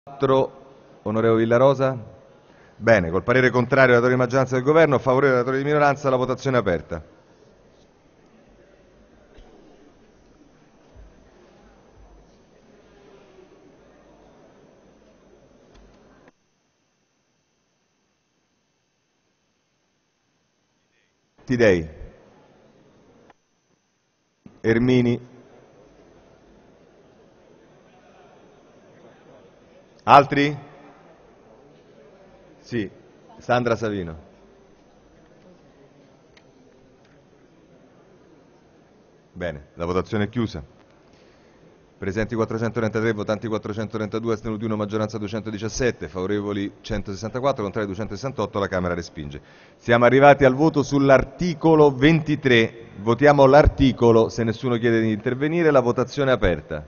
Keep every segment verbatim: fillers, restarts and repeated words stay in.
quattro, onorevole Villarosa. Bene, col parere contrario del relatore di maggioranza del Governo, favorevole del relatore di minoranza, la votazione è aperta. Tidei. Ermini. Altri? Sì. Sandra Savino. Bene, la votazione è chiusa. Presenti quattrocentotrentatré, votanti quattrocentotrentadue, astenuti uno, maggioranza duecentodiciassette, favorevoli centosessantaquattro, contrari duecentosessantotto, la Camera respinge. Siamo arrivati al voto sull'articolo ventitré. Votiamo l'articolo, se nessuno chiede di intervenire, la votazione è aperta.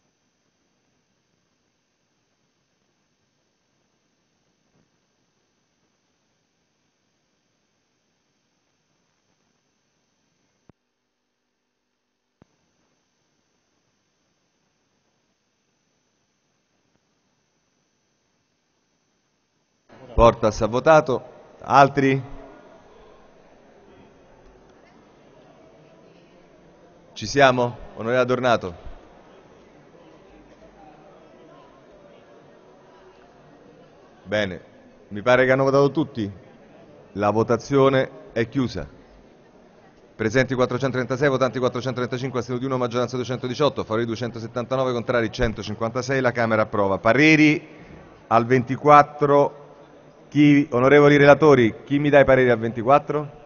Portas ha votato. Altri? Ci siamo? Onorevole Adornato. Bene, mi pare che hanno votato tutti. La votazione è chiusa. Presenti quattrocentotrentasei, votanti quattrocentotrentacinque, astenuti uno, maggioranza duecentodiciotto, favorevoli duecentosettantanove, contrari centocinquantasei, la Camera approva. Pareri al ventiquattro. Chi, onorevoli relatori, chi mi dà i pareri al ventiquattro?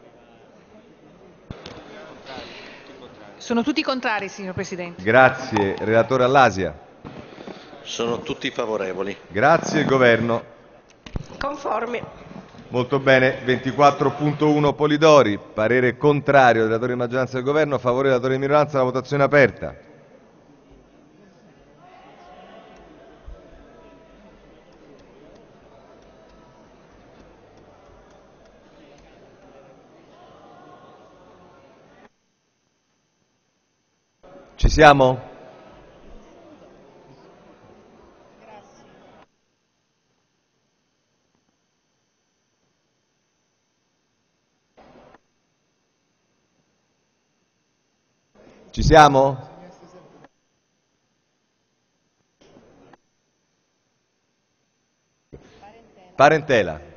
Sono tutti contrari, signor Presidente. Grazie. Relatore Allasia. Sono tutti favorevoli. Grazie. Il Governo. Conformi. Molto bene. ventiquattro punto uno Polidori. Parere contrario del relatore di maggioranza del Governo. A favore del relatore di minoranza. La votazione è aperta. Ci siamo? Ci siamo? Parentela.